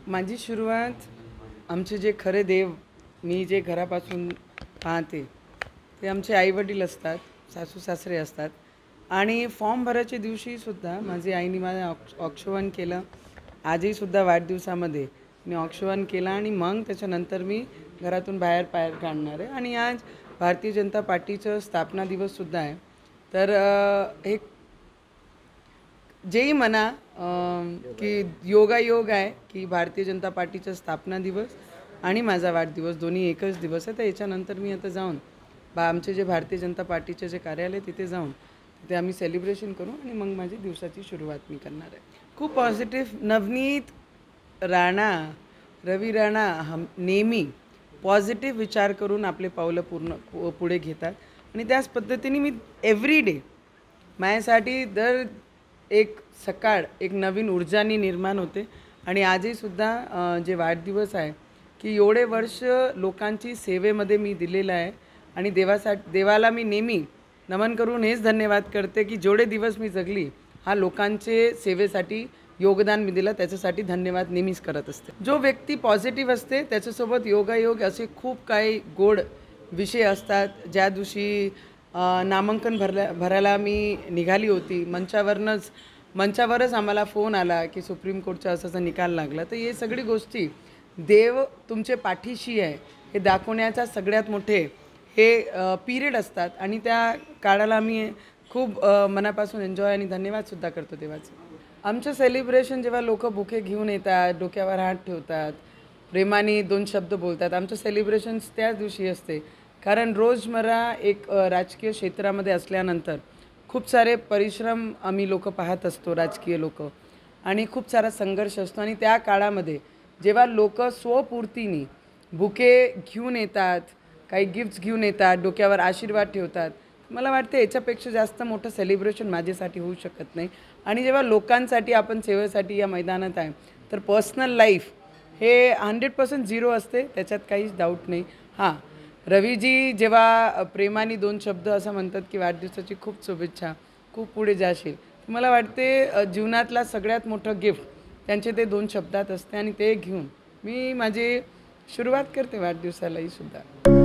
माझी सुरुवात आमचे जे खरे देव मी जे घरापासून पाहते ते आमचे आईवडील असतात, सासू सासरे असतात. आणि फॉर्म भरायच्या दिवशीसुद्धा माझी आईने माझं औक्षवण केलं. आजही सुद्धा वाढदिवसामध्ये मी औक्षवण केलं आणि मग त्याच्यानंतर मी घरातून बाहेर पाय काढणार आहे. आणि आज भारतीय जनता पार्टीचं स्थापना दिवससुद्धा आहे. तर हे जेही म्हणा की योगायोग आहे की भारतीय जनता पार्टीचा स्थापना दिवस आणि माझा वाढदिवस दोन्ही एकच दिवस आहे. तर याच्यानंतर मी आता जाऊन आमचे जे भारतीय जनता पार्टीचे जे कार्यालय तिथे जाऊन तिथे आम्ही सेलिब्रेशन करू आणि मग माझी दिवसाची सुरुवात मी करणार आहे. खूप पॉझिटिव्ह नवनीत राणा रवी राणा नेहमी पॉझिटिव्ह विचार करून आपले पावलं पुढे घेतात आणि त्याच पद्धतीने मी एव्हरी डे माझ्यासाठी दर एक सकाळ एक नवीन ऊर्जानी निर्माण होते. आणि आजही सुद्धा जे वाढदिवस आहे की एवढे वर्ष लोकांची सेवेमध्ये मी दिलेलं आहे आणि देवाला मी नेहमी नमन करून हेच धन्यवाद करते की जेवढे दिवस मी जगली हा लोकांचे सेवेसाठी योगदान मी दिलं, त्याच्यासाठी धन्यवाद नेहमीच करत असते. जो व्यक्ती पॉझिटिव्ह असते त्याच्यासोबत योगायोग असे खूप काही गोड विषय असतात. ज्या दिवशी नामांकन भरायला मी निघाली होती मंचावरच आम्हाला फोन आला की सुप्रीम कोर्टचा असाचा निकाल लागला. तर हे सगळी गोष्टी देव तुमचे पाठीशी आहे हे दाखवण्याचा सगळ्यात मोठे हे पिरियड असतात आणि त्या काळाला आम्ही खूप मनापासून एन्जॉय आणि धन्यवादसुद्धा करतो देवाचं. आमचं सेलिब्रेशन जेव्हा लोक बुके घेऊन येतात, डोक्यावर हात ठेवतात, प्रेमाने दोन शब्द बोलतात, आमचं सेलिब्रेशन्स त्याच दिवशी असते. कारण रोजमर्रा एक राजकीय क्षेत्रामध्ये असल्यानंतर खूप सारे परिश्रम आम्ही लोक पाहत असतो, राजकीय लोक, आणि खूप सारा संघर्ष असतो. आणि त्या काळामध्ये जेव्हा लोक स्वपूर्तीने बुके घेऊन येतात, काही गिफ्ट्स घेऊन येतात, डोक्यावर आशीर्वाद ठेवतात, मला वाटतं याच्यापेक्षा जास्त मोठं सेलिब्रेशन माझ्यासाठी होऊ शकत नाही. आणि जेव्हा लोकांसाठी आपण सेवेसाठी या मैदानात आहे तर पर्सनल लाईफ हे 100% झिरो असते, त्याच्यात काहीच डाऊट नाही. हां, रवीजी जेव्हा प्रेमाने दोन शब्द असं म्हणतात की वाढदिवसाची खूप शुभेच्छा, खूप पुढे जाशील, मला वाटते जीवनातला सगळ्यात मोठं गिफ्ट त्यांचे ते दोन शब्दात असते आणि ते घेऊन मी माझी सुरुवात करते वाढदिवसालाही सुद्धा.